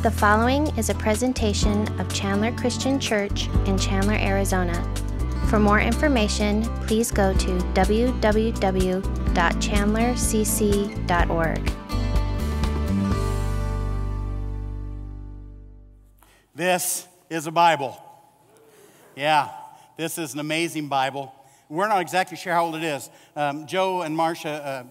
The following is a presentation of Chandler Christian Church in Chandler, Arizona. For more information, please go to www.chandlercc.org. This is a Bible. Yeah, this is an amazing Bible. We're not exactly sure how old it is. Joe and Marcia,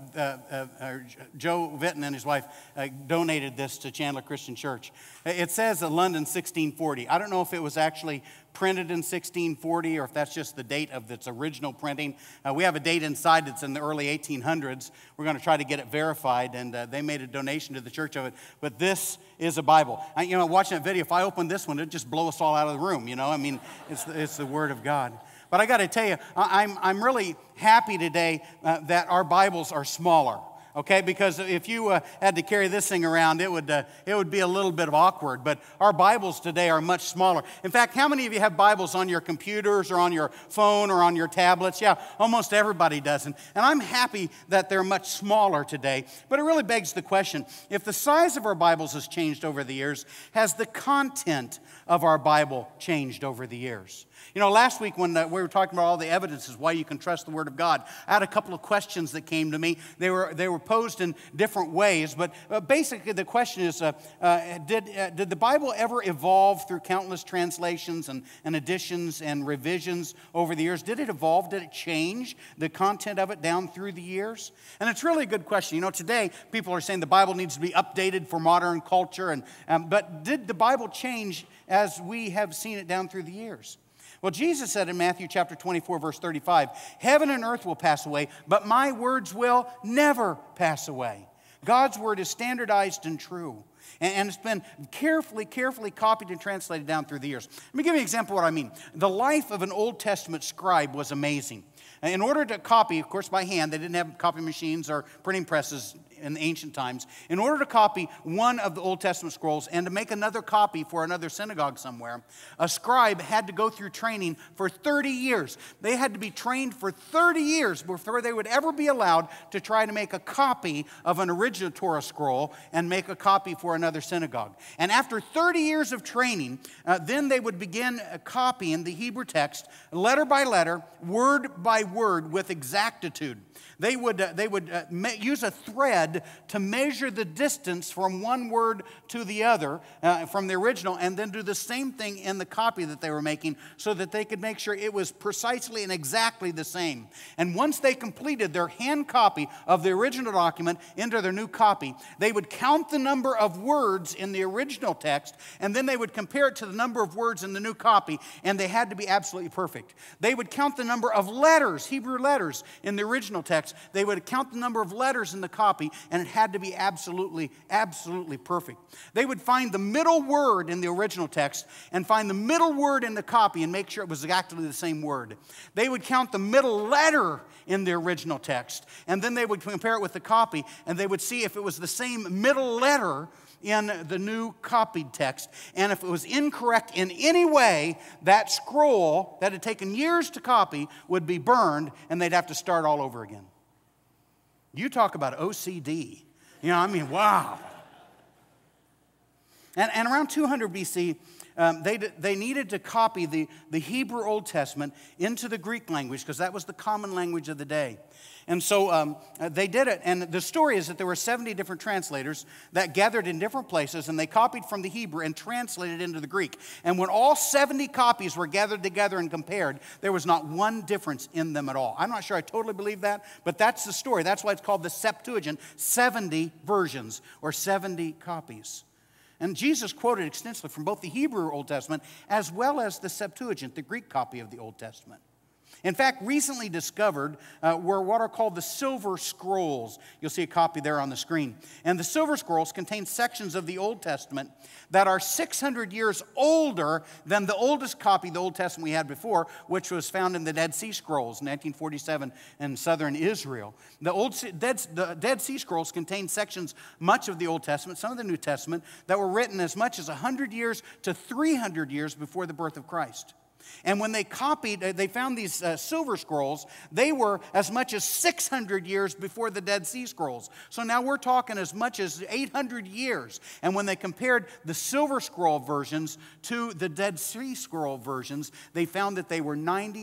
Joe Vitton and his wife donated this to Chandler Christian Church. It says London 1640. I don't know if it was actually printed in 1640 or if that's just the date of its original printing. We have a date inside that's in the early 1800s. We're going to try to get it verified, and they made a donation to the church of it. But this is a Bible. Watching that video, if I open this one, it'd just blow us all out of the room, it's the Word of God. But I got to tell you, I'm really happy today that our Bibles are smaller. Okay, because if you had to carry this thing around, it would be a little bit awkward. But our Bibles today are much smaller. In fact, how many of you have Bibles on your computers or on your phone or on your tablets? Yeah, almost everybody does. And I'm happy that they're much smaller today. But it really begs the question, if the size of our Bibles has changed over the years, has the content of our Bible changed over the years? Last week when we were talking about all the evidences why you can trust the Word of God, I had a couple of questions that came to me. They were posed in different ways, but basically the question is, did the Bible ever evolve through countless translations and additions and revisions over the years? Did it evolve? Did it change the content of it down through the years? And it's really a good question. Today people are saying the Bible needs to be updated for modern culture, but did the Bible change as we have seen it down through the years? Well, Jesus said in Matthew chapter 24, verse 35, "Heaven and earth will pass away, but my words will never pass away." God's word is standardized and true. And it's been carefully copied and translated down through the years. Let me give you an example of what I mean. The life of an Old Testament scribe was amazing. In order to copy, of course by hand, they didn't have copy machines or printing presses in ancient times. In order to copy one of the Old Testament scrolls and to make another copy for another synagogue somewhere, a scribe had to go through training for 30 years. They had to be trained for 30 years before they would ever be allowed to try to make a copy of an original Torah scroll and make a copy for another synagogue. And after 30 years of training, then they would begin copying the Hebrew text letter by letter, word by word with exactitude. They would use a thread to measure the distance from one word to the other from the original, and then do the same thing in the copy that they were making so that they could make sure it was precisely and exactly the same. And once they completed their hand copy of the original document into their new copy, they would count the number of words in the original text, and then they would compare it to the number of words in the new copy, and they had to be absolutely perfect. They would count the number of letters, Hebrew letters, in the original text. They would count the number of letters in the copy, and it had to be absolutely perfect. They would find the middle word in the original text and find the middle word in the copy and make sure it was exactly the same word. They would count the middle letter in the original text, and then they would compare it with the copy, and they would see if it was the same middle letter in the new copied text. And if it was incorrect in any way, that scroll that had taken years to copy would be burned, and they'd have to start all over again. You talk about OCD. Wow. And around 200 BC, they needed to copy the Hebrew Old Testament into the Greek language because that was the common language of the day. And so they did it. And the story is that there were 70 different translators that gathered in different places, and they copied from the Hebrew and translated into the Greek. And when all 70 copies were gathered together and compared, there was not one difference in them at all. I'm not sure I totally believe that, but that's the story. That's why it's called the Septuagint, 70 versions or 70 copies. And Jesus quoted extensively from both the Hebrew Old Testament as well as the Septuagint, the Greek copy of the Old Testament. In fact, recently discovered were what are called the Silver Scrolls. You'll see a copy there on the screen. And the Silver Scrolls contain sections of the Old Testament that are 600 years older than the oldest copy of the Old Testament we had before, which was found in the Dead Sea Scrolls in 1947 in southern Israel. The Dead Sea Scrolls contain sections, much of the Old Testament, some of the New Testament, that were written as much as 100 years to 300 years before the birth of Christ. And when they found these silver scrolls, they were as much as 600 years before the Dead Sea Scrolls. So now we're talking as much as 800 years. And when they compared the silver scroll versions to the Dead Sea Scroll versions, they found that they were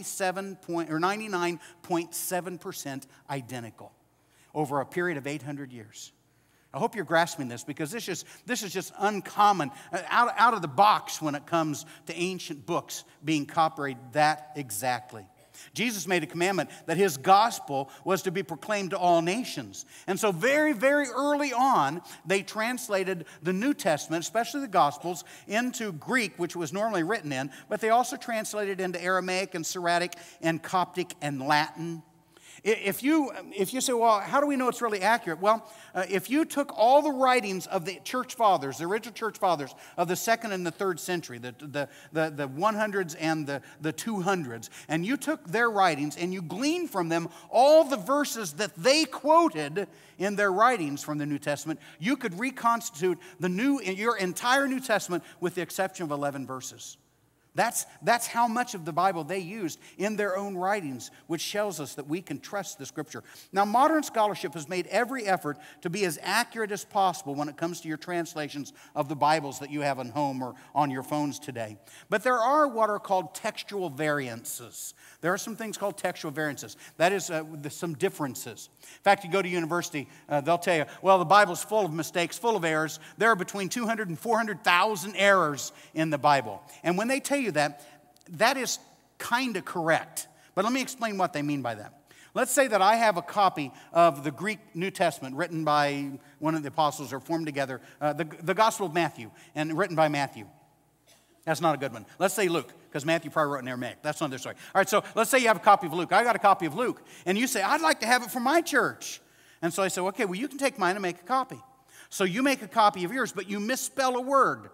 99.7% identical over a period of 800 years. I hope you're grasping this, because this is just uncommon, out of the box when it comes to ancient books being copied that exactly. Jesus made a commandment that his gospel was to be proclaimed to all nations. And so very, very early on, they translated the New Testament, especially the Gospels, into Greek, which was normally written in, but they also translated into Aramaic and Syriac and Coptic and Latin. If you say, well, how do we know it's really accurate? Well, if you took all the writings of the church fathers, the original church fathers of the 2nd and the 3rd century, the 100s and the 200s, and you took their writings and you gleaned from them all the verses that they quoted in their writings from the New Testament, you could reconstitute your entire New Testament with the exception of 11 verses. That's how much of the Bible they used in their own writings, which shows us that we can trust the Scripture. Now, modern scholarship has made every effort to be as accurate as possible when it comes to your translations of the Bibles that you have at home or on your phones today. But there are what are called textual variances. There are some things called textual variances. That is some differences. In fact, you go to university, they'll tell you, well, the Bible's full of mistakes, full of errors. There are between 200 and 400,000 errors in the Bible. And when they tell you that is kind of correct. But let me explain what they mean by that. Let's say that I have a copy of the Greek New Testament written by one of the apostles or formed together, the Gospel of Matthew, and written by Matthew. That's not a good one. Let's say Luke, because Matthew probably wrote in Aramaic. That's another story. All right, so let's say you have a copy of Luke. I got a copy of Luke. And you say, I'd like to have it for my church. And so I say, okay, well, you can take mine and make a copy. So you make a copy of yours, but you misspell a word.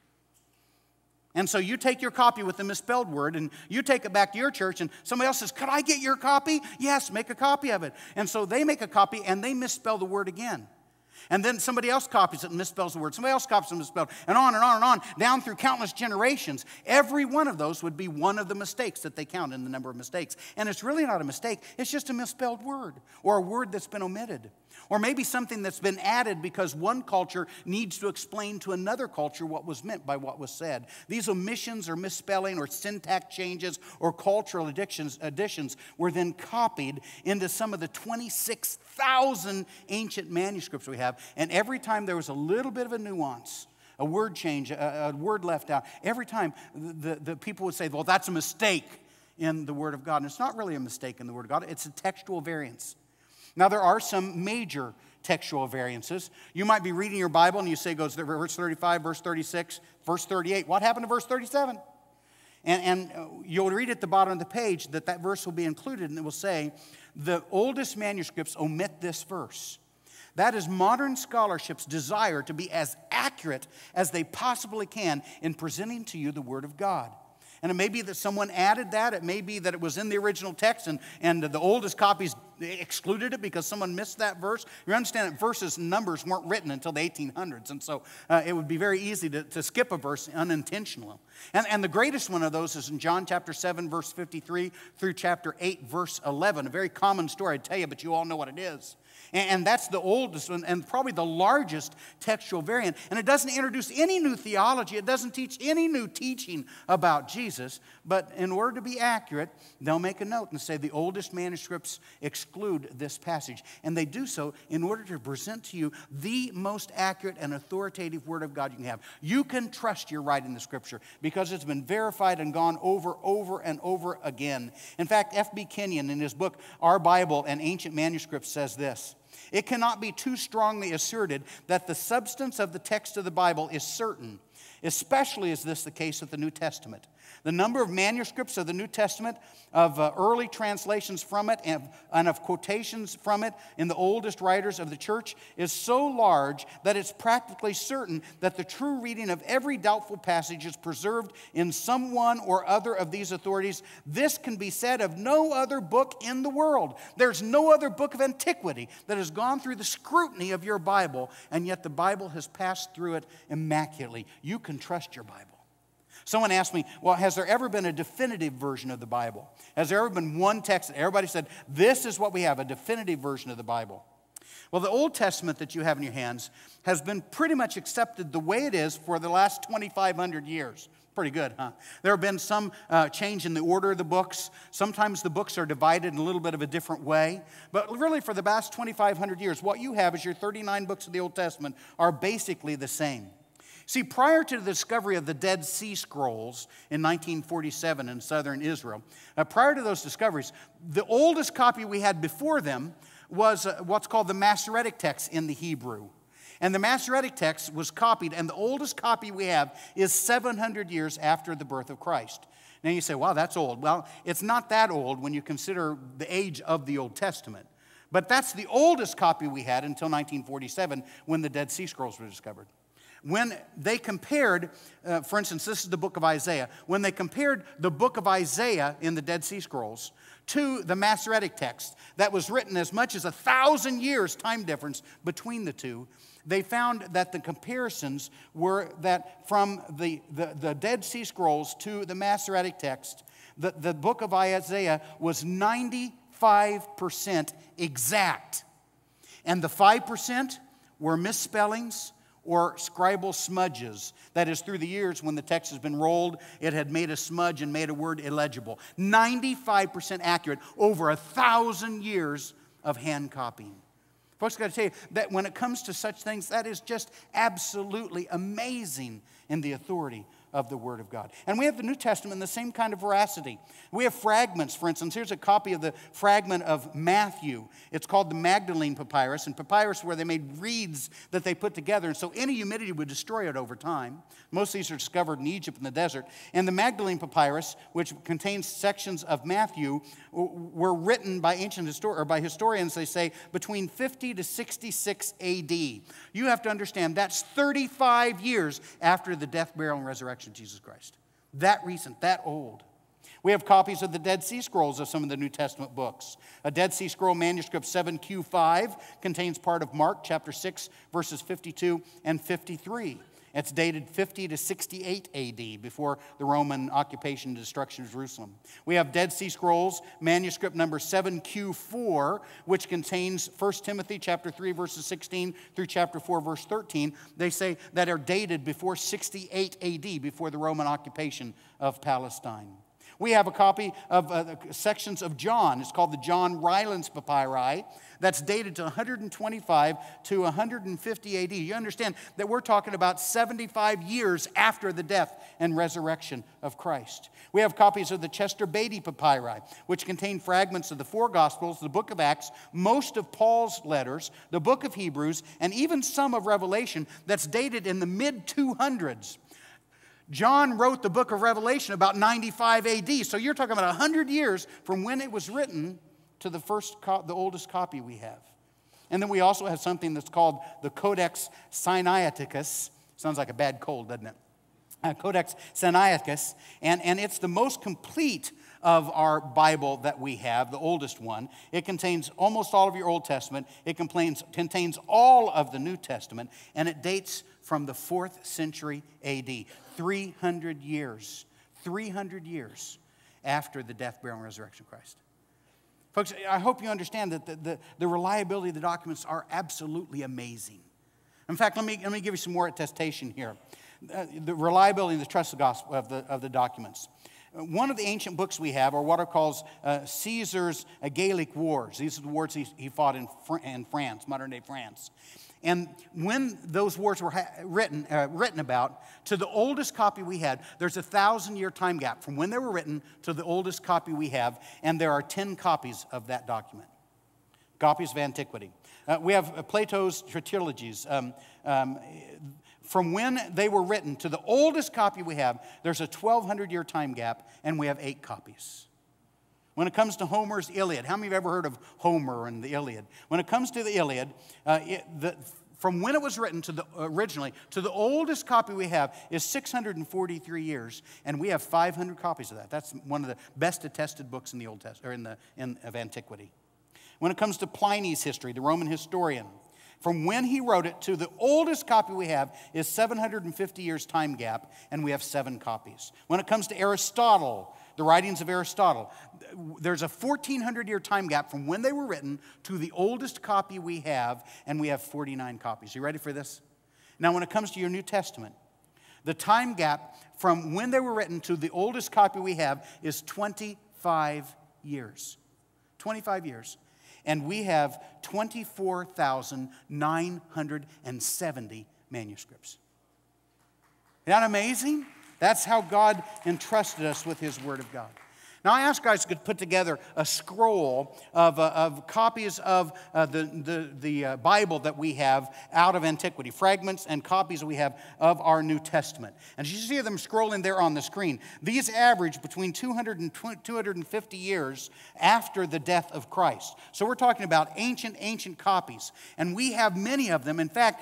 And so you take your copy with the misspelled word, and you take it back to your church, and somebody else says, could I get your copy? Yes, make a copy of it. And so they make a copy, and they misspell the word again. And then somebody else copies it and misspells the word. Somebody else copies it and misspells it. And on and on and on, down through countless generations. Every one of those would be one of the mistakes that they count in the number of mistakes. And it's really not a mistake. It's just a misspelled word, or a word that's been omitted. Or maybe something that's been added because one culture needs to explain to another culture what was meant by what was said. These omissions or misspelling or syntax changes or cultural additions were then copied into some of the 26,000 ancient manuscripts we have. And every time there was a little bit of a nuance, a word change, a word left out, every time the people would say, well, that's a mistake in the Word of God. And it's not really a mistake in the Word of God. It's a textual variance. Now, there are some major textual variances. You might be reading your Bible and you say, goes to verse 35, verse 36, verse 38. What happened to verse 37? And you'll read at the bottom of the page that verse will be included, and it will say, the oldest manuscripts omit this verse. That is modern scholarship's desire to be as accurate as they possibly can in presenting to you the Word of God. And it may be that someone added that. It may be that it was in the original text and the oldest copies excluded it because someone missed that verse. You understand that verses and numbers weren't written until the 1800s. And so it would be very easy to skip a verse unintentionally. And the greatest one of those is in John chapter 7, verse 53 through chapter 8, verse 11. A very common story, I'd tell you, but you all know what it is. And that's the oldest one and probably the largest textual variant. And it doesn't introduce any new theology. It doesn't teach any new teaching about Jesus. But in order to be accurate, they'll make a note and say the oldest manuscripts exclude this passage. And they do so in order to present to you the most accurate and authoritative Word of God you can have. You can trust your writing the Scripture because it's been verified and gone over and over again. In fact, F.B. Kenyon in his book, Our Bible and Ancient Manuscripts, says this: it cannot be too strongly asserted that the substance of the text of the Bible is certain, especially is this the case with the New Testament. The number of manuscripts of the New Testament, of early translations from it, and of quotations from it in the oldest writers of the church is so large that it's practically certain that the true reading of every doubtful passage is preserved in some one or other of these authorities. This can be said of no other book in the world. There's no other book of antiquity that has gone through the scrutiny of your Bible, and yet the Bible has passed through it immaculately. You can trust your Bible. Someone asked me, well, has there ever been a definitive version of the Bible? Has there ever been one text that everybody said, this is what we have, a definitive version of the Bible? Well, the Old Testament that you have in your hands has been pretty much accepted the way it is for the last 2,500 years. Pretty good, huh? There have been some change in the order of the books. Sometimes the books are divided in a little bit of a different way. But really, for the past 2,500 years, what you have is your 39 books of the Old Testament are basically the same. See, prior to the discovery of the Dead Sea Scrolls in 1947 in southern Israel, prior to those discoveries, the oldest copy we had before them was what's called the Masoretic text in the Hebrew. And the Masoretic text was copied, and the oldest copy we have is 700 years after the birth of Christ. Now you say, wow, that's old. Well, it's not that old when you consider the age of the Old Testament. But that's the oldest copy we had until 1947 when the Dead Sea Scrolls were discovered. When they compared, for instance, this is the book of Isaiah. When they compared the book of Isaiah in the Dead Sea Scrolls to the Masoretic text that was written as much as 1,000 years time difference between the two, they found that the comparisons were that from the Dead Sea Scrolls to the Masoretic text, the book of Isaiah was 95% exact. And the 5% were misspellings or scribal smudges. That is, through the years when the text has been rolled, it had made a smudge and made a word illegible. 95% accurate over 1,000 years of hand copying. Folks, I've got to tell you that when it comes to such things, that is just absolutely amazing in the authority of the Word of God. And we have the New Testament in the same kind of veracity. We have fragments, for instance. Here's a copy of the fragment of Matthew. It's called the Magdalene Papyrus, and papyrus where they made reeds that they put together, and so any humidity would destroy it over time. Most of these are discovered in Egypt in the desert. And the Magdalene Papyrus, which contains sections of Matthew, were written by historians, they say, between 50 to 66 A.D. You have to understand, that's 35 years after the death, burial, and resurrection of Jesus Christ. That recent, that old. We have copies of the Dead Sea Scrolls of some of the New Testament books. A Dead Sea Scroll manuscript 7Q5 contains part of Mark chapter 6, verses 52 and 53. It's dated 50 to 68 A.D., before the Roman occupation and destruction of Jerusalem. We have Dead Sea Scrolls, manuscript number 7Q4, which contains 1 Timothy chapter 3, verses 16 through chapter 4, verse 13. They say that are dated before 68 A.D., before the Roman occupation of Palestine. We have a copy of sections of John. It's called the John Rylands Papyri. That's dated to 125 to 150 A.D. You understand that we're talking about 75 years after the death and resurrection of Christ. We have copies of the Chester Beatty Papyri, which contain fragments of the four Gospels, the book of Acts, most of Paul's letters, the book of Hebrews, and even some of Revelation that's dated in the mid-200s. John wrote the book of Revelation about 95 A.D., so you're talking about 100 years from when it was written to the oldest copy we have. And then we also have something that's called the Codex Sinaiticus. Sounds like a bad cold, doesn't it? Codex Sinaiticus, and it's the most complete of our Bible that we have, the oldest one. It contains almost all of your Old Testament. It contains all of the New Testament, and it dates from the 4th century A.D., 300 years after the death, burial, and resurrection of Christ. Folks, I hope you understand that the reliability of the documents are absolutely amazing. In fact, let me give you some more attestation here. The reliability and the trust of the documents. One of the ancient books we have are what are called Caesar's Gallic Wars. These are the wars he fought in France, modern-day France. And when those wars were written about, to the oldest copy we had, there's a 1,000-year time gap from when they were written to the oldest copy we have, and there are 10 copies of that document, copies of antiquity. We have Plato's Trilogies. From when they were written to the oldest copy we have, there's a 1,200-year time gap, and we have 8 copies. When it comes to Homer's Iliad, how many have ever heard of Homer and the Iliad? When it comes to the Iliad, from when it was written originally to the oldest copy we have is 643 years, and we have 500 copies of that. That's one of the best attested books in the Old Testament, or of antiquity. When it comes to Pliny's history, the Roman historian, from when he wrote it to the oldest copy we have is 750 years time gap, and we have 7 copies. When it comes to Aristotle, the writings of Aristotle, there's a 1,400-year time gap from when they were written to the oldest copy we have, and we have 49 copies. You ready for this? Now, when it comes to your New Testament, the time gap from when they were written to the oldest copy we have is 25 years. 25 years. And we have 24,970 manuscripts. Isn't that amazing? That's how God entrusted us with His Word of God. Now, I asked guys to put together a scroll of copies of the Bible that we have out of antiquity, fragments and copies we have of our New Testament. And you see them scrolling there on the screen. These average between 200 and 250 years after the death of Christ. So we're talking about ancient copies. And we have many of them. In fact,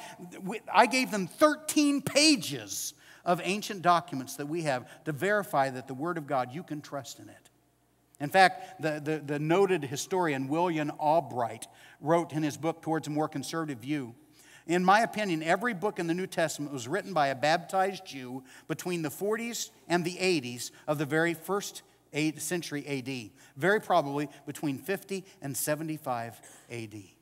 I gave them 13 pages of ancient documents that we have to verify that the Word of God, you can trust in it. In fact, the noted historian William Albright wrote in his book, Towards a More Conservative View, in my opinion, every book in the New Testament was written by a baptized Jew between the 40s and the 80s of the very first century A.D., very probably between 50 and 75 A.D.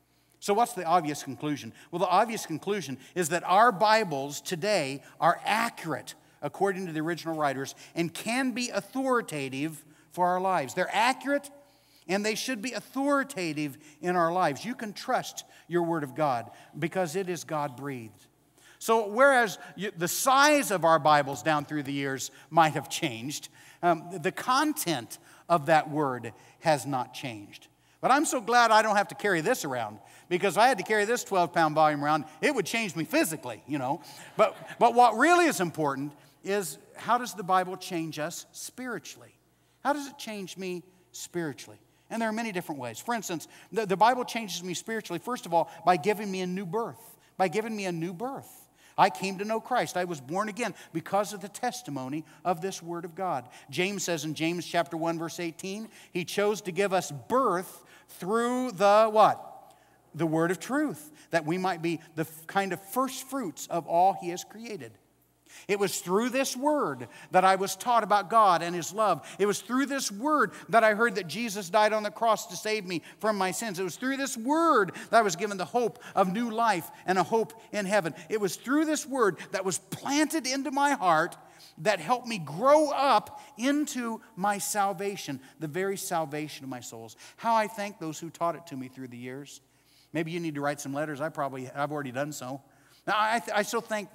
So what's the obvious conclusion? Well, the obvious conclusion is that our Bibles today are accurate according to the original writers and can be authoritative for our lives. They're accurate and they should be authoritative in our lives. You can trust your Word of God because it is God-breathed. So whereas the size of our Bibles down through the years might have changed, the content of that Word has not changed. But I'm so glad I don't have to carry this around, because if I had to carry this 12-pound volume around, it would change me physically, you know. But what really is important is, how does the Bible change us spiritually? How does it change me spiritually? And there are many different ways. For instance, the Bible changes me spiritually, first of all, by giving me a new birth. By giving me a new birth. I came to know Christ. I was born again because of the testimony of this Word of God. James says in James chapter 1, verse 18, He chose to give us birth through the what? The Word of truth, that we might be the kind of first fruits of all He has created. It was through this Word that I was taught about God and His love. It was through this Word that I heard that Jesus died on the cross to save me from my sins. It was through this Word that I was given the hope of new life and a hope in heaven. It was through this Word that was planted into my heart that helped me grow up into my salvation, the very salvation of my souls. How I thank those who taught it to me through the years. Maybe you need to write some letters. I've already done so. Now, I so thank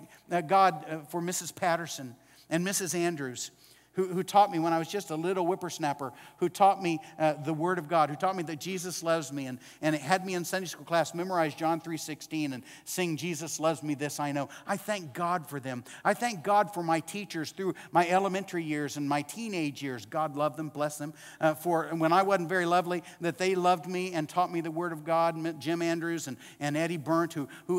God for Mrs. Patterson and Mrs. Andrews, who taught me when I was just a little whippersnapper, who taught me the Word of God, who taught me that Jesus loves me, and it had me in Sunday school class memorize John 3:16 and sing Jesus loves me, this I know. I thank God for them. I thank God for my teachers through my elementary years and my teenage years. God love them, bless them. For when I wasn't very lovely, that they loved me and taught me the Word of God. Jim Andrews and Eddie Burnt,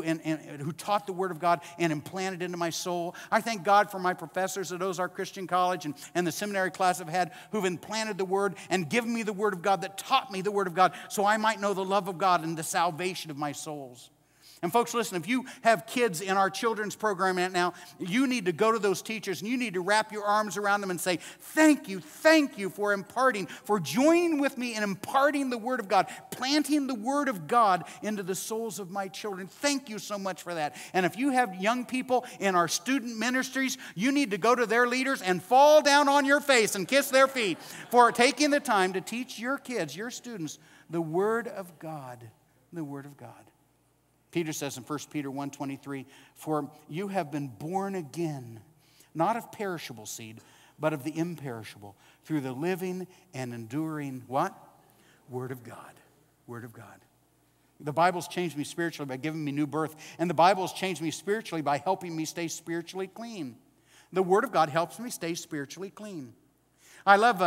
who taught the Word of God and implanted into my soul. I thank God for my professors at Ozark Christian College and the seminary class I've had, who've implanted the Word and given me the Word of God, that taught me the Word of God so I might know the love of God and the salvation of my souls. And folks, listen, if you have kids in our children's program right now, you need to go to those teachers and you need to wrap your arms around them and say, thank you for imparting, for joining with me in imparting the Word of God, planting the Word of God into the souls of my children. Thank you so much for that. And if you have young people in our student ministries, you need to go to their leaders and fall down on your face and kiss their feet for taking the time to teach your kids, your students, the Word of God, the Word of God. Peter says in 1 Peter 1:23, for you have been born again, not of perishable seed, but of the imperishable, through the living and enduring, what? Word of God. Word of God. The Bible's changed me spiritually by giving me new birth, and the Bible's changed me spiritually by helping me stay spiritually clean. The Word of God helps me stay spiritually clean. I love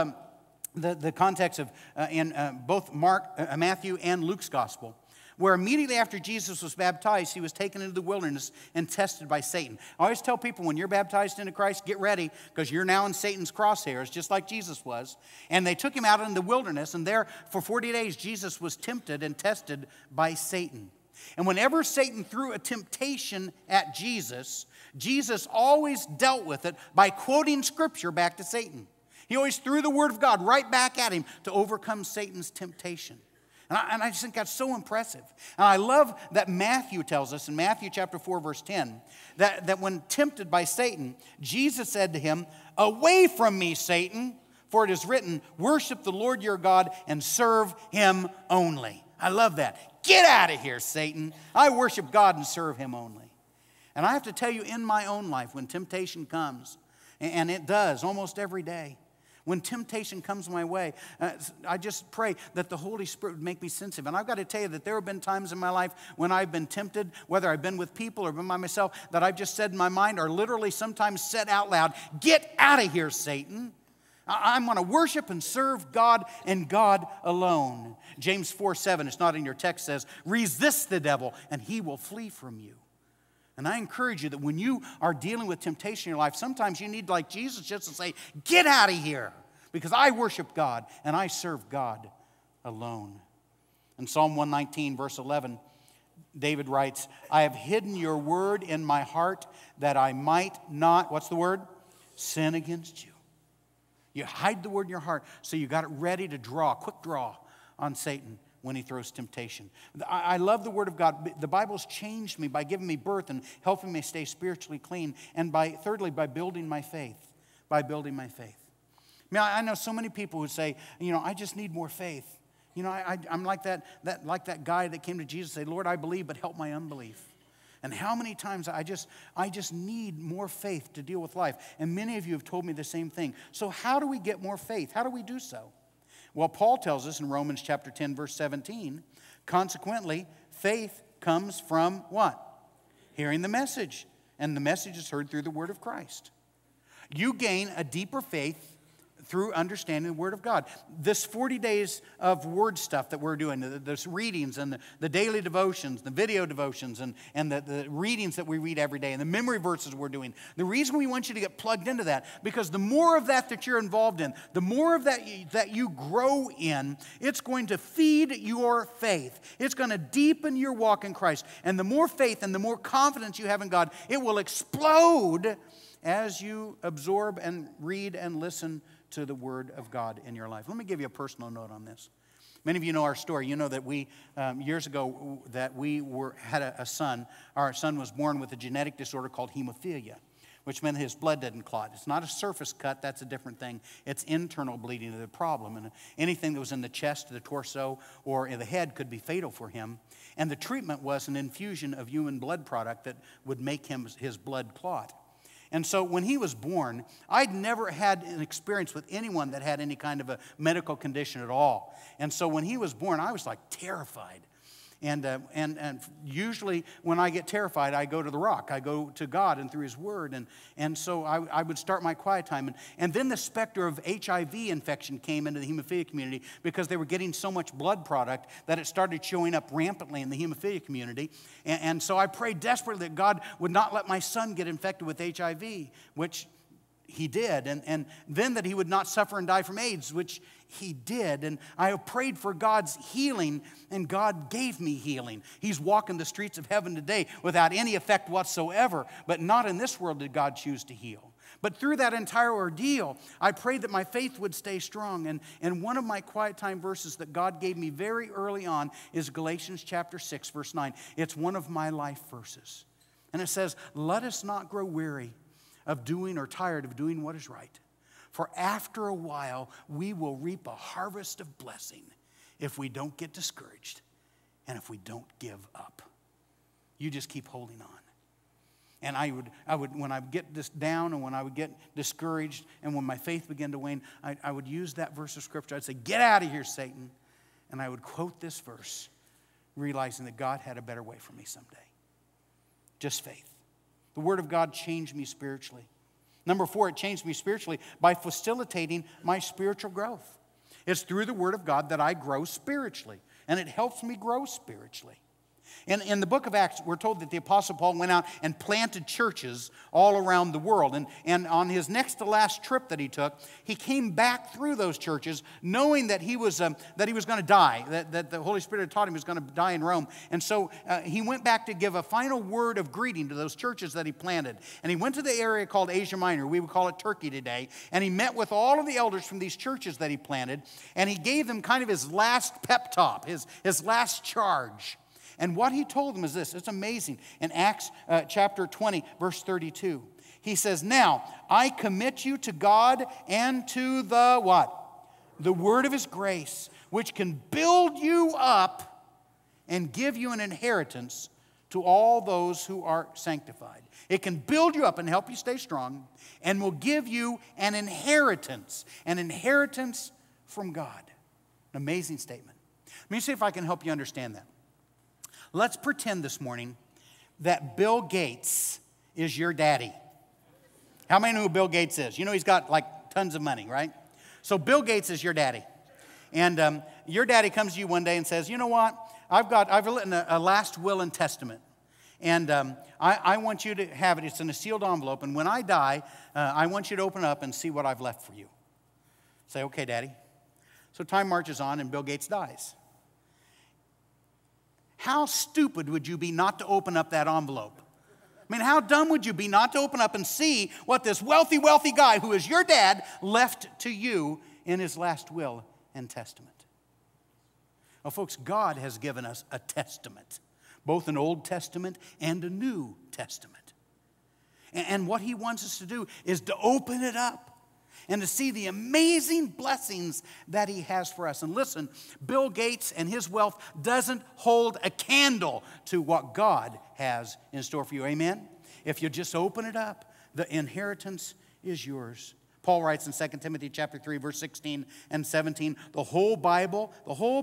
the context of in both Matthew and Luke's gospel, where immediately after Jesus was baptized, he was taken into the wilderness and tested by Satan. I always tell people, when you're baptized into Christ, get ready, because you're now in Satan's crosshairs, just like Jesus was. And they took him out in the wilderness, and there for 40 days, Jesus was tempted and tested by Satan. And whenever Satan threw a temptation at Jesus, Jesus always dealt with it by quoting Scripture back to Satan. He always threw the Word of God right back at him to overcome Satan's temptation. And I just think that's so impressive. And I love that Matthew tells us in Matthew chapter 4, verse 10, that when tempted by Satan, Jesus said to him, "Away from me, Satan, for it is written, worship the Lord your God and serve him only." I love that. Get out of here, Satan. I worship God and serve him only. And I have to tell you, in my own life, when temptation comes, and it does almost every day, when temptation comes my way, I just pray that the Holy Spirit would make me sensitive. And I've got to tell you that there have been times in my life when I've been tempted, whether I've been with people or been by myself, that I've just said in my mind, or literally sometimes said out loud, "Get out of here, Satan. I'm going to worship and serve God and God alone." James 4:7, it's not in your text, says, "Resist the devil and he will flee from you." And I encourage you that when you are dealing with temptation in your life, sometimes you need, like Jesus, just to say, "Get out of here, because I worship God and I serve God alone." In Psalm 119, verse 11, David writes, "I have hidden your word in my heart that I might not," what's the word? "Sin against you." You hide the word in your heart so you got it ready to draw, quick draw on Satan when he throws temptation. I love the Word of God. The Bible's changed me by giving me birth and helping me stay spiritually clean. And thirdly, by building my faith. By building my faith. I know so many people who say, I just need more faith. I'm like that guy that came to Jesus and said, "Lord, I believe, but help my unbelief." And how many times I just need more faith to deal with life. And many of you have told me the same thing. So how do we get more faith? How do we do so? Well, Paul tells us in Romans chapter 10, verse 17, consequently, faith comes from what? Hearing the message. And the message is heard through the word of Christ. You gain a deeper faith through understanding the Word of God. This 40 days of word stuff that we're doing, the readings and the daily devotions, the video devotions, and the readings that we read every day, and the memory verses we're doing, the reason we want you to get plugged into that, because the more of that you're involved in, the more of that you grow in, it's going to feed your faith. It's going to deepen your walk in Christ. And the more faith and the more confidence you have in God, it will explode as you absorb and read and listen to the Word of God in your life. Let me give you a personal note on this. Many of you know our story. You know that we, years ago, that we had a son. Our son was born with a genetic disorder called hemophilia, which meant his blood didn't clot. It's not a surface cut. That's a different thing. It's internal bleeding of the problem. And anything that was in the chest, the torso, or in the head could be fatal for him. And the treatment was an infusion of human blood product that would make his blood clot. And so when he was born, I'd never had an experience with anyone that had any kind of a medical condition at all. And so when he was born, I was like terrified. And usually when I get terrified, I go to the rock. I go to God and through His Word. And so I would start my quiet time. And then the specter of HIV infection came into the hemophilia community because they were getting so much blood product that it started showing up rampantly in the hemophilia community. And so I prayed desperately that God would not let my son get infected with HIV, which he did, and then that he would not suffer and die from AIDS, which he did. And I prayed for God's healing, and God gave me healing. He's walking the streets of heaven today without any effect whatsoever, but not in this world did God choose to heal. But through that entire ordeal, I prayed that my faith would stay strong. And one of my quiet time verses that God gave me very early on is Galatians chapter 6, verse 9. It's one of my life verses. And it says, "Let us not grow weary of doing or tired of doing what is right. For after a while, we will reap a harvest of blessing if we don't get discouraged and if we don't give up." You just keep holding on. And I would, when I would get this down and when I would get discouraged and when my faith began to wane, I would use that verse of Scripture. I'd say, "Get out of here, Satan." And I would quote this verse, realizing that God had a better way for me someday. Just faith. The Word of God changed me spiritually. Number 4, it changed me spiritually by facilitating my spiritual growth. It's through the Word of God that I grow spiritually, and it helps me grow spiritually. In the book of Acts, we're told that the Apostle Paul went out and planted churches all around the world. And on his next to last trip that he took, he came back through those churches knowing that he was going to die, that the Holy Spirit had taught him he was going to die in Rome. And so he went back to give a final word of greeting to those churches that he planted. And he went to the area called Asia Minor. We would call it Turkey today. And he met with all of the elders from these churches that he planted. And he gave them kind of his last pep talk, his last charge. And what he told them is this. It's amazing. In Acts chapter 20, verse 32, he says, "Now I commit you to God and to the" what? "The word of his grace, which can build you up and give you an inheritance to all those who are sanctified." It can build you up and help you stay strong, and will give you an inheritance from God. An amazing statement. Let me see if I can help you understand that. Let's pretend this morning that Bill Gates is your daddy. How many know who Bill Gates is? You know he's got like tons of money, right? So Bill Gates is your daddy. And your daddy comes to you one day and says, "You know what? I've written a last will and testament. And I want you to have it. It's in a sealed envelope. And when I die, I want you to open it up and see what I've left for you." Say, "Okay, Daddy." So time marches on and Bill Gates dies. How stupid would you be not to open up that envelope? I mean, how dumb would you be not to open up and see what this wealthy, wealthy guy who is your dad left to you in his last will and testament? Well, folks, God has given us a testament, both an Old Testament and a New Testament. And what he wants us to do is to open it up and to see the amazing blessings that he has for us. And listen, Bill Gates and his wealth doesn't hold a candle to what God has in store for you. Amen? If you just open it up, the inheritance is yours. Paul writes in 2 Timothy chapter 3, verse 16 and 17, the whole Bible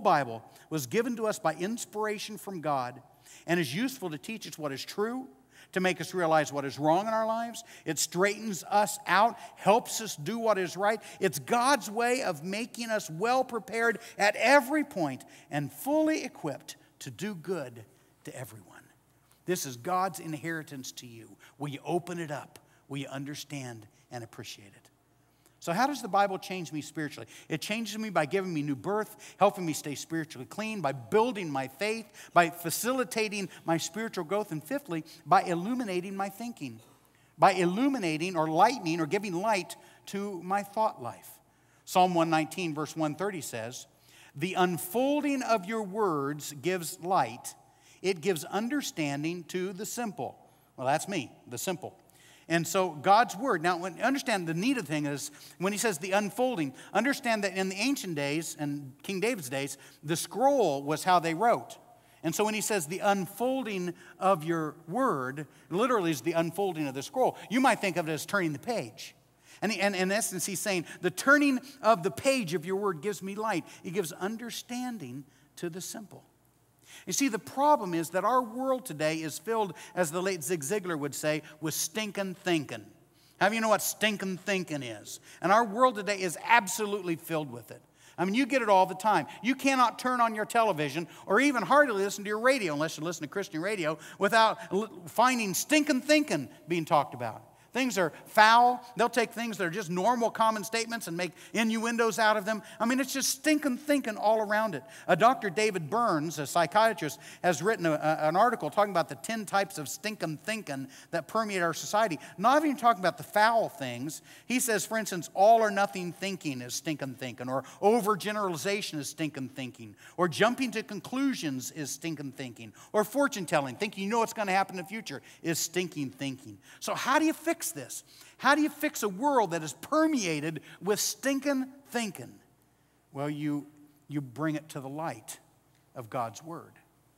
was given to us by inspiration from God and is useful to teach us what is true, to make us realize what is wrong in our lives. It straightens us out, helps us do what is right. It's God's way of making us well prepared at every point and fully equipped to do good to everyone. This is God's inheritance to you. Will you open it up? Will you understand and appreciate it? So how does the Bible change me spiritually? It changes me by giving me new birth, helping me stay spiritually clean, by building my faith, by facilitating my spiritual growth, and fifthly, by illuminating my thinking, by illuminating or lightening or giving light to my thought life. Psalm 119, verse 130 says, "The unfolding of your words gives light. It gives understanding to the simple." Well, that's me, the simple. And so God's word, now understand the neat thing is when he says the unfolding, understand that in the ancient days and King David's days, the scroll was how they wrote. And so when he says the unfolding of your word, literally is the unfolding of the scroll. You might think of it as turning the page. And in essence, he's saying the turning of the page of your word gives me light. It gives understanding to the simple. You see, the problem is that our world today is filled, as the late Zig Ziglar would say, with stinking thinking. How do you know what stinking thinking is? And our world today is absolutely filled with it. I mean, you get it all the time. You cannot turn on your television or even hardly listen to your radio, unless you listen to Christian radio, without finding stinking thinking being talked about. Things are foul. They'll take things that are just normal common statements and make innuendos out of them. I mean, it's just stinking thinking all around it. Dr. David Burns, a psychiatrist, has written an article talking about the 10 types of stinking thinking that permeate our society. Not even talking about the foul things. He says, for instance, all or nothing thinking is stinking thinking, or overgeneralization is stinking thinking, or jumping to conclusions is stinking thinking, or fortune telling, thinking you know what's going to happen in the future is stinking thinking. So how do you fix this? How do you fix a world that is permeated with stinking thinking? Well, you bring it to the light of God's word.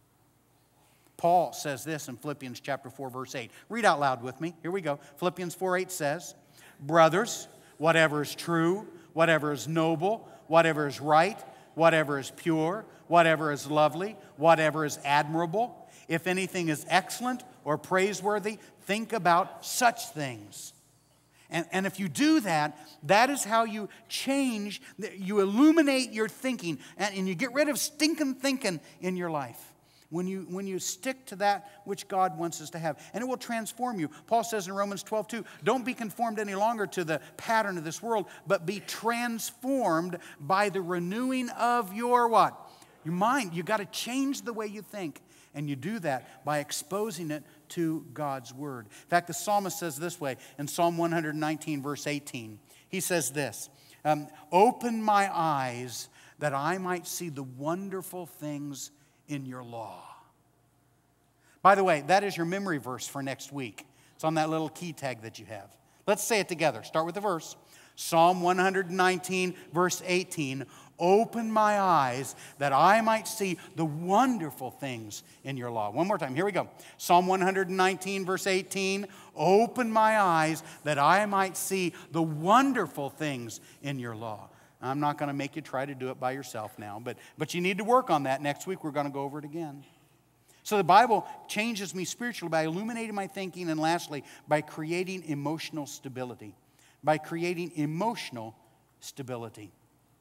Paul says this in Philippians chapter 4, verse 8. Read out loud with me. Here we go. Philippians 4:8 says, "Brothers, whatever is true, whatever is noble, whatever is right, whatever is pure, whatever is lovely, whatever is admirable, if anything is excellent or praiseworthy, think about such things." And if you do that, that is how you change, you illuminate your thinking, and you get rid of stinking thinking in your life. when you stick to that which God wants us to have. And it will transform you. Paul says in Romans 12:2, don't be conformed any longer to the pattern of this world, but be transformed by the renewing of your what? Your mind. You got to change the way you think. And you do that by exposing it to God's word. In fact, the psalmist says this way in Psalm 119, verse 18. He says this, open my eyes that I might see the wonderful things in your law. By the way, that is your memory verse for next week. It's on that little key tag that you have. Let's say it together. Start with the verse. Psalm 119, verse 18. Open my eyes that I might see the wonderful things in your law. One more time. Here we go. Psalm 119, verse 18. Open my eyes that I might see the wonderful things in your law. I'm not going to make you try to do it by yourself now, but you need to work on that. Next week we're going to go over it again. So the Bible changes me spiritually by illuminating my thinking, and lastly, by creating emotional stability. By creating emotional stability.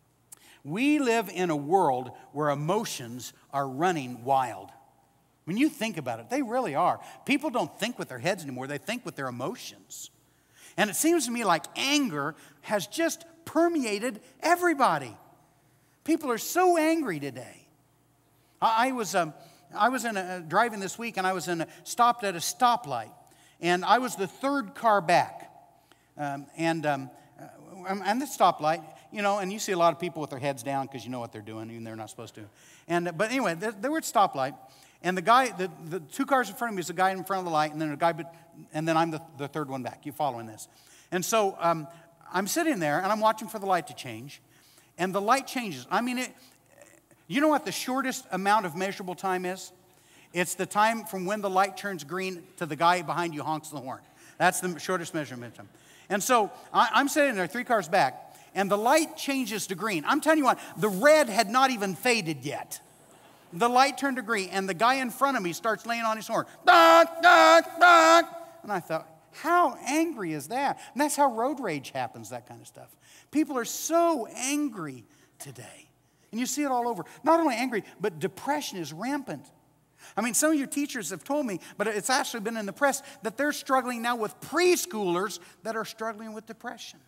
We live in a world where emotions are running wild. When you think about it, they really are. People don't think with their heads anymore. They think with their emotions. And it seems to me like anger has just permeated everybody. People are so angry today. I was driving this week, and I was stopped at a stoplight, and I was the third car back. And the stoplight, you know, and you see a lot of people with their heads down because you know what they're doing, even they're not supposed to. But anyway, they were at stoplight, and the guy, the two cars in front of me is the guy in front of the light, and then and then I'm the third one back. You following this? And so I'm sitting there, and I'm watching for the light to change, and the light changes. I mean, you know what the shortest amount of measurable time is? It's the time from when the light turns green to the guy behind you honks the horn. That's the shortest measurement time. And so I'm sitting there, three cars back, and the light changes to green. I'm telling you what, the red had not even faded yet. The light turned to green, and the guy in front of me starts laying on his horn. Duck, duck, duck. And I thought, how angry is that? And that's how road rage happens, that kind of stuff. People are so angry today. And you see it all over. Not only angry, but depression is rampant. I mean, some of your teachers have told me, but it's actually been in the press, that they're struggling now with preschoolers that are struggling with depression.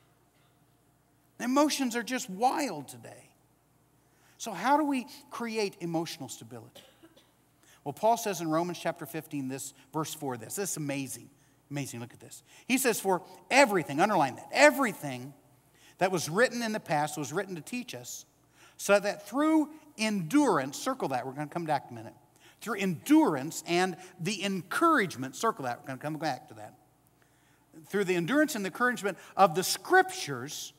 Emotions are just wild today. So how do we create emotional stability? Well, Paul says in Romans chapter 15, verse 4, this is amazing. Amazing, look at this. He says, for everything, underline that, everything that was written in the past was written to teach us, so that through endurance, circle that, we're going to come back in a minute, through endurance and the encouragement, circle that, we're going to come back to that. Through the endurance and the encouragement of the Scriptures,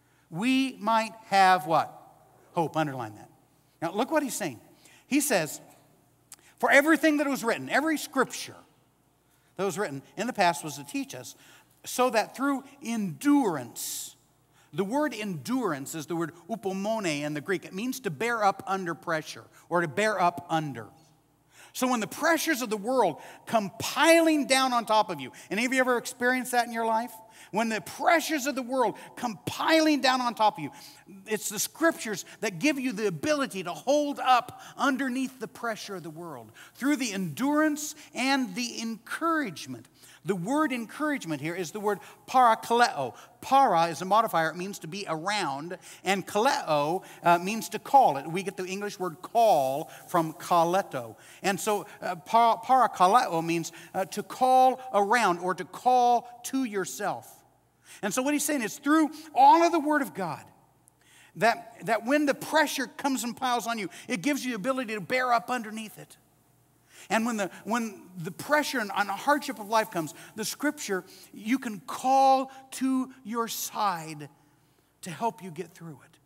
we might have what? Hope, underline that. Now look what he's saying. He says, for everything that was written, every Scripture that was written in the past was to teach us, so that through endurance, the word endurance is the word upomone in the Greek. It means to bear up under pressure or to bear up under. So when the pressures of the world come piling down on top of you, any of you ever experienced that in your life? When the pressures of the world come piling down on top of you, it's the Scriptures that give you the ability to hold up underneath the pressure of the world through the endurance and the encouragement. The word encouragement here is the word parakaleo. Para is a modifier. It means to be around. And kaleo means to call. We get the English word call from kaleto. And so parakaleo means to call around or to call to yourself. And so what he's saying is through all of the Word of God, that when the pressure comes and piles on you, it gives you the ability to bear up underneath it. And when the pressure and hardship of life comes, the Scripture, you can call to your side to help you get through it.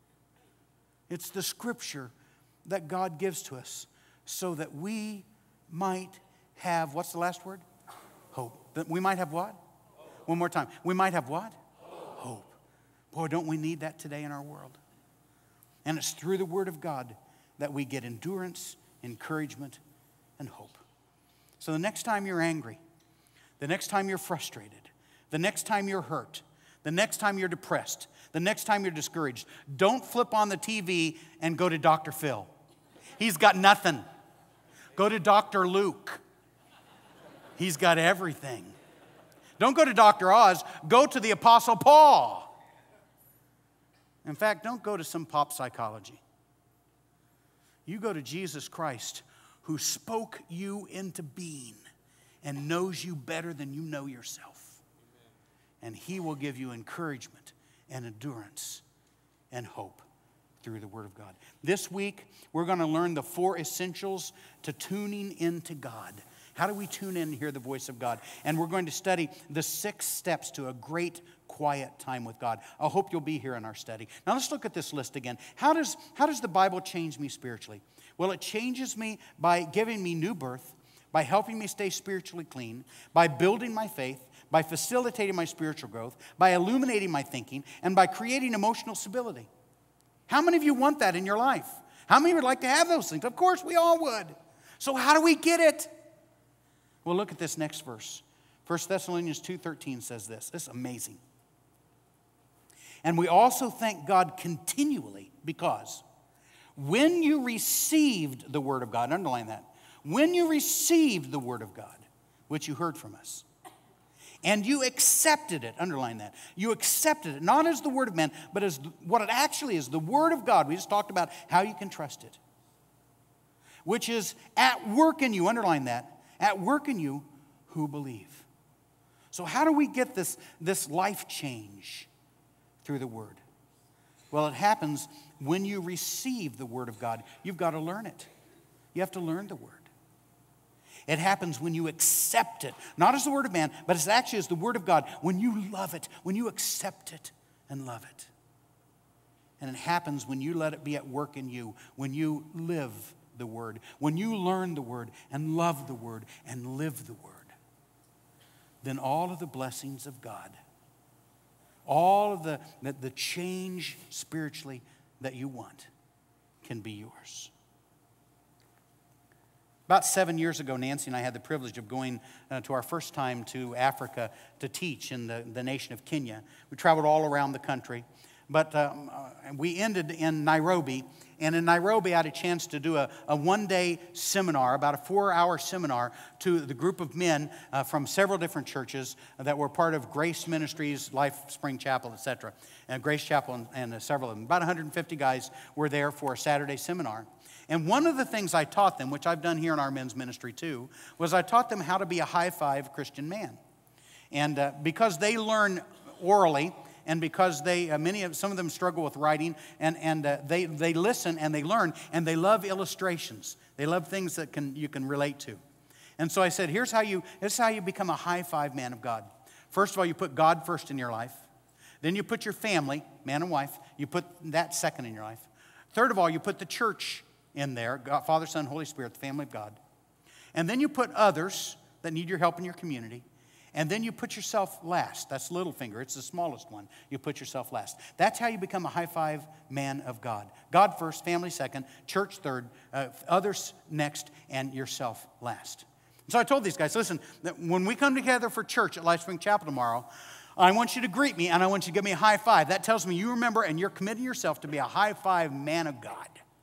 It's the Scripture that God gives to us so that we might have, what's the last word? Hope. That we might have what? Hope. One more time. We might have what? Hope. Boy, don't we need that today in our world. And it's through the Word of God that we get endurance, encouragement, and hope. So the next time you're angry, the next time you're frustrated, the next time you're hurt, the next time you're depressed, the next time you're discouraged, don't flip on the TV and go to Dr. Phil. He's got nothing. Go to Dr. Luke. He's got everything. Don't go to Dr. Oz. Go to the Apostle Paul. In fact, don't go to some pop psychology. You go to Jesus Christ, who spoke you into being and knows you better than you know yourself. And He will give you encouragement and endurance and hope through the Word of God. This week, we're going to learn the 4 essentials to tuning into God. How do we tune in and hear the voice of God? And we're going to study the 6 steps to a great quiet time with God. I hope you'll be here in our study. Now let's look at this list again. How does the Bible change me spiritually? Well, it changes me by giving me new birth, by helping me stay spiritually clean, by building my faith, by facilitating my spiritual growth, by illuminating my thinking, and by creating emotional stability. How many of you want that in your life? How many would like to have those things? Of course, we all would. So how do we get it? Well, look at this next verse. 1 Thessalonians 2:13 says this. This is amazing. And we also thank God continually because when you received the Word of God, underline that, when you received the Word of God, which you heard from us, and you accepted it, underline that, you accepted it, not as the word of man, but as what it actually is, the Word of God. We just talked about how you can trust it, which is at work in you, underline that, at work in you who believe. So how do we get this life change through the Word? Well, it happens when you receive the Word of God. You've got to learn it. You have to learn the Word. It happens when you accept it, not as the word of man, but as actually as the Word of God, when you love it, when you accept it and love it. And it happens when you let it be at work in you, when you live the Word, when you learn the Word and love the Word and live the Word. Then all of the blessings of God, all of the change spiritually that you want can be yours. About 7 years ago, Nancy and I had the privilege of going to our first time to Africa to teach in the nation of Kenya. We traveled all around the country, but we ended in Nairobi. And in Nairobi, I had a chance to do a one-day seminar, about a 4-hour seminar, to the group of men from several different churches that were part of Grace Ministries, Life Spring Chapel, etc. And Grace Chapel and several of them. About 150 guys were there for a Saturday seminar. And one of the things I taught them, which I've done here in our men's ministry too, was I taught them how to be a high-five Christian man. And because they learn orally, and because some of them struggle with writing, and they listen and they learn, and they love illustrations. They love things that you can relate to. And so I said, this is how you become a high-five man of God. First of all, you put God first in your life. Then you put your family, man and wife, you put that second in your life. Third of all, you put the church in there, God, Father, Son, Holy Spirit, the family of God. And then you put others that need your help in your community. And then you put yourself last. That's little finger. It's the smallest one. You put yourself last. That's how you become a high-five man of God. God first, family second, church third, others next, and yourself last. So I told these guys, listen, when we come together for church at Life Spring Chapel tomorrow, I want you to greet me and I want you to give me a high five. That tells me you remember and you're committing yourself to be a high-five man of God.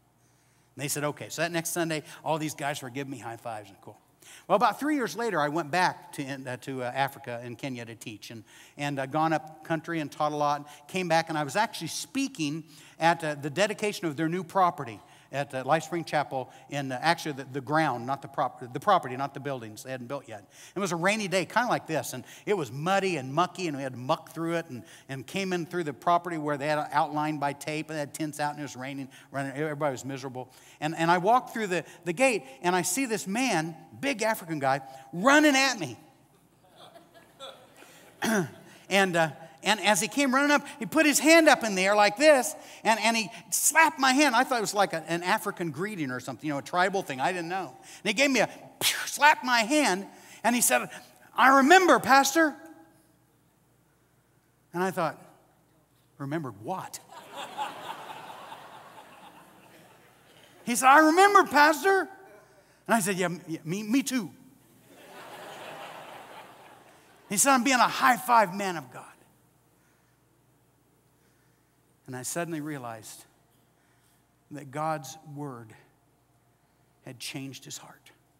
And they said, okay. So that next Sunday, all these guys were giving me high fives and cool. Well, about 3 years later, I went back to Africa and Kenya to teach and gone up country and taught a lot. Came back and I was actually speaking at the dedication of their new property at Life Spring Chapel in actually the ground, not the property, not the buildings. They hadn't built yet. It was a rainy day, kind of like this, and it was muddy and mucky, and we had to muck through it and came in through the property where they had it outlined by tape, and they had tents out, and it was raining. Everybody was miserable. And I walked through the gate, and I see this man, big African guy, running at me. And as he came running up, he put his hand up in the air like this, and he slapped my hand. I thought it was like an African greeting or something, a tribal thing. I didn't know. And he gave me slapped my hand, and he said, I remember, Pastor. And I thought, remembered what? He said, I remember, Pastor. And I said, yeah, me too. He said, I'm being a high-five man of God. And I suddenly realized that God's word had changed his heart.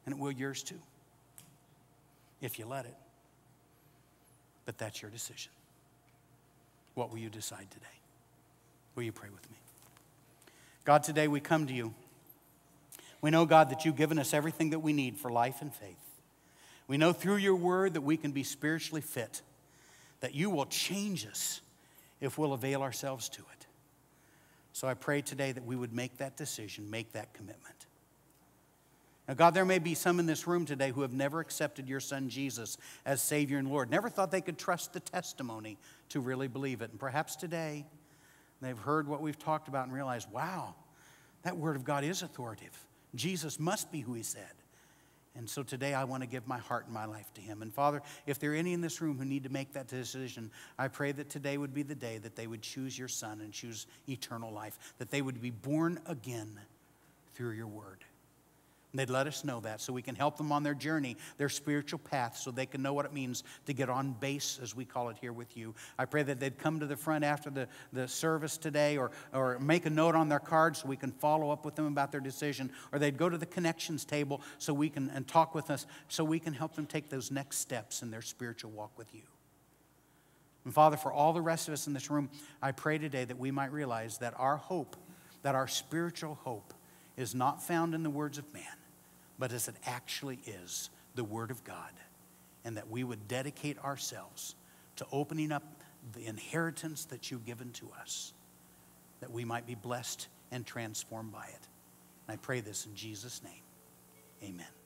And it will yours too, if you let it. But that's your decision. What will you decide today? Will you pray with me? God, today we come to you. We know, God, that you've given us everything that we need for life and faith. We know through your word that we can be spiritually fit, that you will change us if we'll avail ourselves to it. So I pray today that we would make that decision, make that commitment. Now, God, there may be some in this room today who have never accepted your Son Jesus as Savior and Lord, never thought they could trust the testimony to really believe it. And perhaps today they've heard what we've talked about and realized, wow, that Word of God is authoritative. Jesus must be who he said. And so today I want to give my heart and my life to him. And Father, if there are any in this room who need to make that decision, I pray that today would be the day that they would choose your Son and choose eternal life, that they would be born again through your word. And they'd let us know that so we can help them on their journey, their spiritual path, so they can know what it means to get on base, as we call it here with you. I pray that they'd come to the front after the service today or make a note on their card so we can follow up with them about their decision. Or they'd go to the connections table so we can and talk with us so we can help them take those next steps in their spiritual walk with you. And Father, for all the rest of us in this room, I pray today that we might realize that our hope, that our spiritual hope is not found in the words of man, but as it actually is, the Word of God, and that we would dedicate ourselves to opening up the inheritance that you've given to us, that we might be blessed and transformed by it. And I pray this in Jesus' name. Amen.